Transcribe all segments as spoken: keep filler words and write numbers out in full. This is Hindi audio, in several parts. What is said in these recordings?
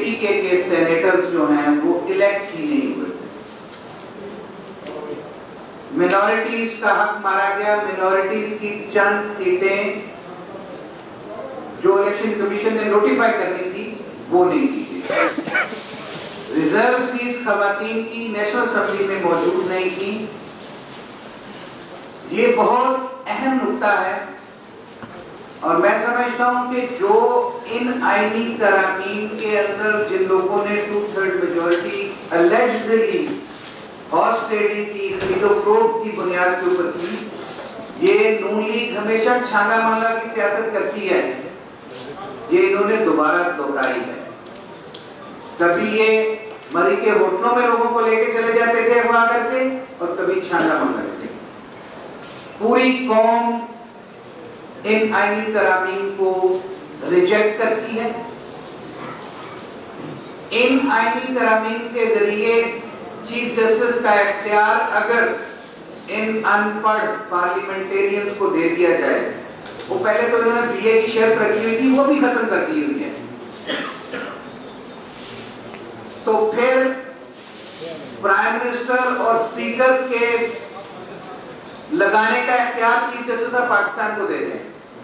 पीके के सेनेटर्स जो हैं वो इलेक्ट ही नहीं हुए थे। मिनॉरिटीज का हक मारा गया। मिनॉरिटीज की चंद सीटें जो इलेक्शन कमीशन ने नोटिफाई करनी थी वो नहीं की गई। रिजर्व सीट खवातीन की नेशनल असेंबली में मौजूद नहीं थी। ये बहुत अहम नुक्ता है और मैं समझता हूं कि जो इन आईनी तरामीम के अंदर जिन लोगों ने two third majority allegedly horse trading की, खरीदो फरोख्त की बुनियाद के ऊपर की, ये नून लीग हमेशा छांगा मांगा की सियासत करती है, ये इन्होंने दोबारा दोहराई है। कभी ये मरी के होटलों में लोगों को लेके चले जाते थे अगवा करके और कभी छांगा मांगा करते। पूरी कौम इन आईनी तरामीम को रिजेक्ट करती है। इन आईनी तरामीम के जरिए चीफ जस्टिस का इख्तियार अगर इन अनपढ़ पार्लियामेंटेरियंस को दे दिया जाए, वो पहले तो इन्होंने बीए की शर्त रखी हुई थी, वो भी खत्म कर दी हुई है, तो फिर प्राइम मिनिस्टर और स्पीकर के लगाने का इख्तियार चीफ जस्टिस ऑफ पाकिस्तान को दे दें।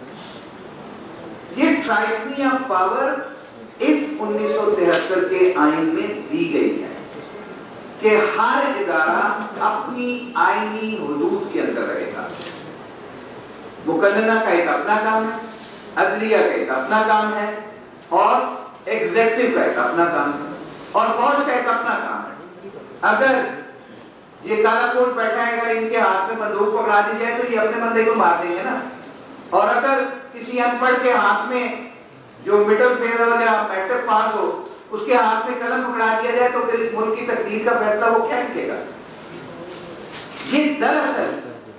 ये ट्राइटनी ऑफ पावर इस उन्नीस सौ तिहत्तर के आइन में दी गई है कि हर इदारा अपनी आईनी हुदूद के अंदर रहेगा। मुकन्नना का एक अपना काम है, अदलिया का एक अपना काम है और एग्जीक्यूटिव का एक अपना काम है और फौज का एक अपना काम है। अगर ये काला कोट बैठा है, अगर इनके हाथ में बंदूक पकड़ा दी जाए तो ये अपने बंदे को मार देंगे ना। और अगर किसी अनपढ़ के हाथ में जो मिडिल फेयर या मैट्रिक पास हो, उसके हाथ में कलम पकड़ा दिया जाए तो फिर इस मुल्क की तकदीर का फैसला वो क्या लिखेगा? ये दरअसल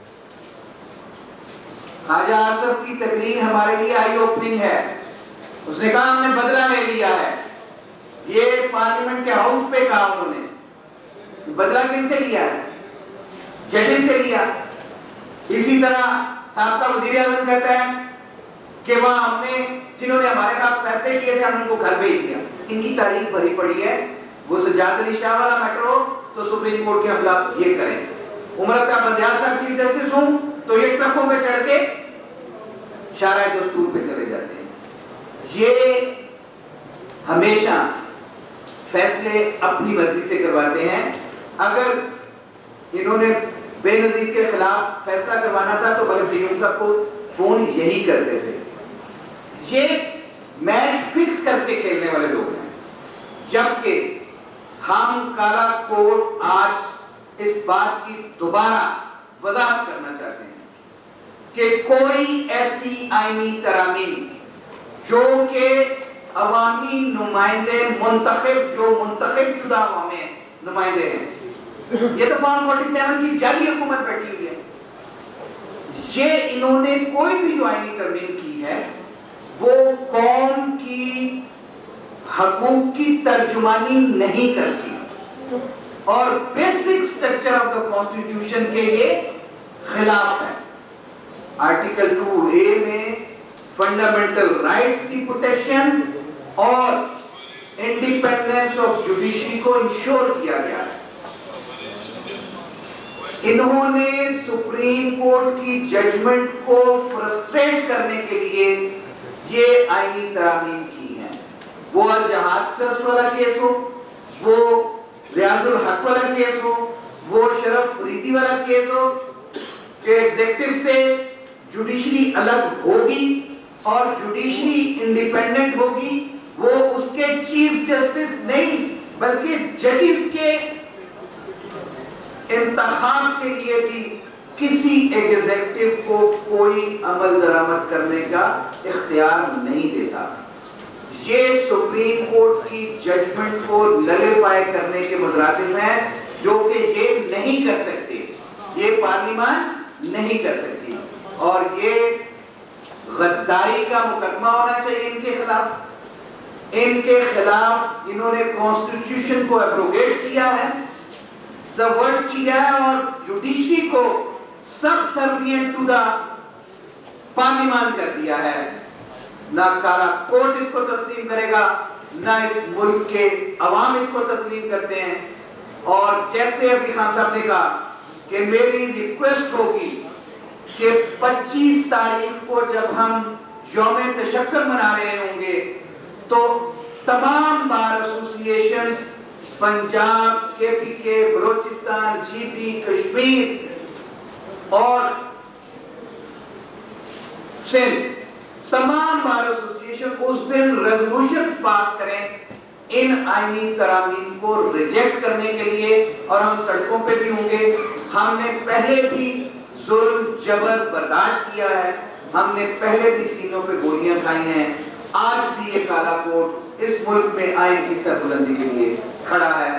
ख्वाजा आसफ की तकरीर हमारे लिए आई ओपनिंग है। उसने कहा हमने बदला ले लिया है। ये पार्लियामेंट के हाउस पे कहा उन्होंने। बदला किनसे लिया है? जजेस से लिया। इसी तरह साहब वज़ीर आज़म कहता है कि वहां हमने जिन्होंने हमारे साथ फैसले किए थे हमने उनको घर भेज दिया। इनकी तारीख भरी पड़ी है। वो सज्जाद अली शाह वाला मैटर हो तो सुप्रीम कोर्ट के हमला ये करें। उमर अता बंदियाल साहब चीफ जस्टिस हूं तो ये ट्रकों पे चढ़ के शाराए दस्तूर पे चले जाते हैं। ये हमेशा फैसले अपनी मर्जी से करवाते हैं। अगर इन्होंने बेनजीर के खिलाफ फैसला करवाना था तो भगत सिंह साहब को फोन यही करते थे। ये मैच फिक्स करके खेलने वाले लोग हैं, जबकि हम काला कोर्ट आज इस बात की दोबारा वजाहत करना चाहते हैं कि कोई ऐसी आईनी तरामीम जो के अवामी नुमाइंदे मुंतखब जो मुंतखब शुदा अवामी नुमाइंदे हैं, ये तो फॉर्म सैंतालीस की जाली हुकूमत बैठी हुई है। ये इन्होंने कोई भी जो आईनी तरमीम की है वो कौम की हकूक की तर्जुमानी नहीं करती और basic structure of the constitution के ये खिलाफ है। आर्टिकल टू ए में फंडामेंटल राइट्स की प्रोटेक्शन और इंडिपेंडेंस ऑफ जुडिशरी को इंश्योर किया गया है। इन्होंने सुप्रीम कोर्ट की जजमेंट को फ्रस्ट्रेट करने के लिए ये आईनी तरामीम की है। वो अल जहाज ट्रस्ट वाला केस हो, वो रियाजुल हक वाला केस हो, वो शरफ फरीदी वाला केस हो कि एग्जीक्यूटिव से जुडिशरी अलग होगी और जुडिशरी इंडिपेंडेंट होगी, वो उसके चीफ जस्टिस नहीं बल्कि जजेस के इंतखाब के लिए भी किसी एग्जीक्यूटिव को कोई अमल दरामद करने का इख्तियार नहीं देता। ये सुप्रीम कोर्ट की जजमेंट को नलिफाई करने के मुतरादिफ है, जो कि ये नहीं कर सकते, ये पार्लियामान नहीं कर सकती और ये गद्दारी का मुकदमा होना चाहिए इनके खिलाफ। इनके खिलाफ इन्होंने कॉन्स्टिट्यूशन को एब्रोगेट किया है, सबवर्ट किया है और जुडिशरी को सब सर्विएंट टू द पार्लियामान कर दिया है। ना काला कोर्ट इसको तस्लीम करेगा, ना इस मुल्क के अवाम इसको तस्लीम करते हैं। और जैसे अभी खान साहब ने कहा कि मेरी रिक्वेस्ट होगी कि पच्चीस तारीख को जब हम यौम तशक्कुर मना रहे होंगे तो तमाम bar associations, Punjab, KPK, Balochistan, GB, Kashmir और सिंध, तमाम बार एसोसिएशन उस दिन रेजोल्यूशन पास करें इन आईनी तरामीम को रिजेक्ट करने के लिए। और हम सड़कों पे भी होंगे। हमने पहले भी जुल्म जबर बर्दाश्त किया है, हमने पहले भी सीनों पे गोलियां खाई हैं। आज भी ये काला कोट इस मुल्क में आईन की सरबुलंदी के लिए खड़ा है।